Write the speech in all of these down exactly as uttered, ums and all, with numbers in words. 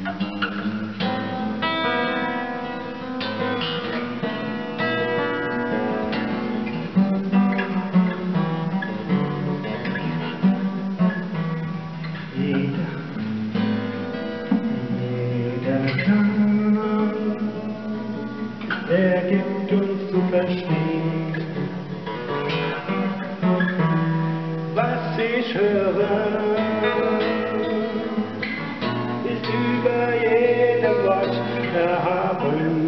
Er gibt uns zu verstehen, was ich höre, ist über jedem Wort erhaben.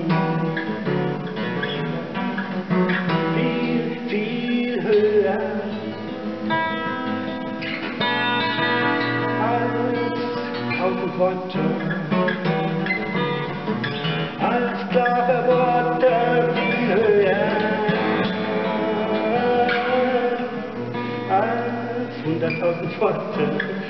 Viel, viel höher als tausend Worte. Als klare Worte viel höher als hunderttausend Worte.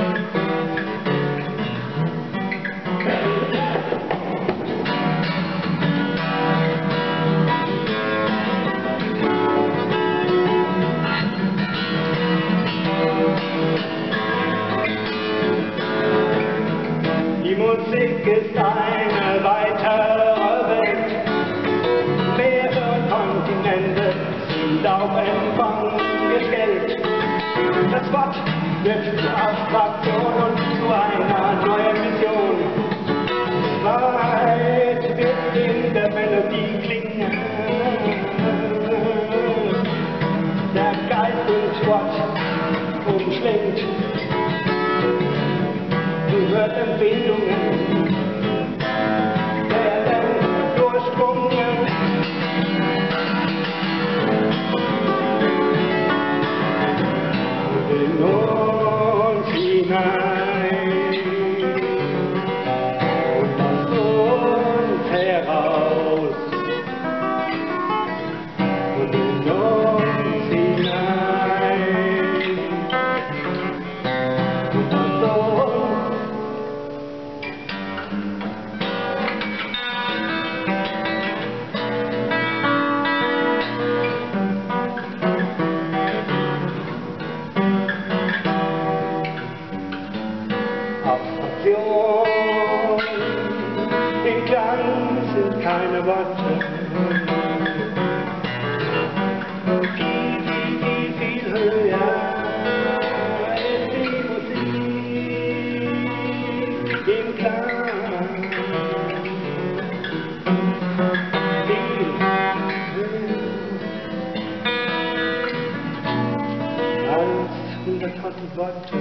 Die Musik ist eine weitere Welt. Mehrere Kontinente sind auf Empfang gestellt. Das Wort wird zur Abstraktion und zu einer neuen Vision. Wahrheit wird in der Melodie klingen. Der Geist und Wort umschlingt. Du hörst Empfindungen, werden durchsprungen. Und in uns hinein und aus uns heraus. Und in uns hinein und aus uns. Abstraktion, im Klang sind keine Worte. Viel, viel, viel, viel höher ist die Musik im Klang. Viel höher als hunderttausend Worte.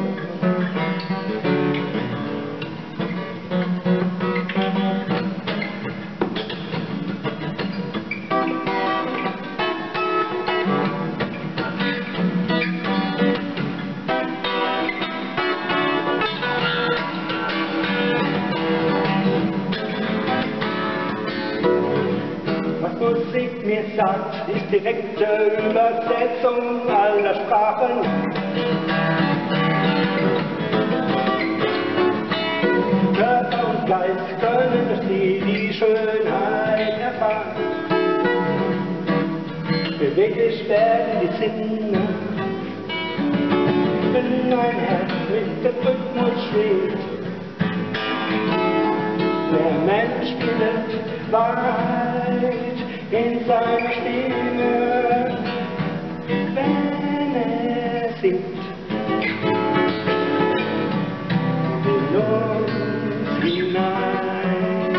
Musik mir sagt, ist direkte Übersetzung aller Sprachen. Körper und Geist können durch sie die Schönheit erfahren. Beweglich werden die Sinne, wenn ein Herz mit dem Rhythmus schwingt. Der Mensch findet Wahrheit in seiner Stimme, wenn er singt. In uns hinein,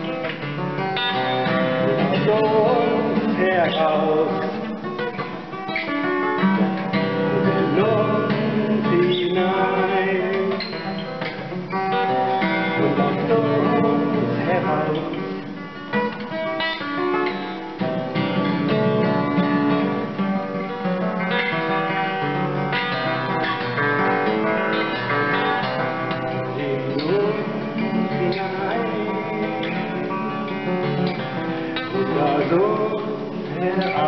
aus uns heraus. In uns hinein und aus uns heraus. So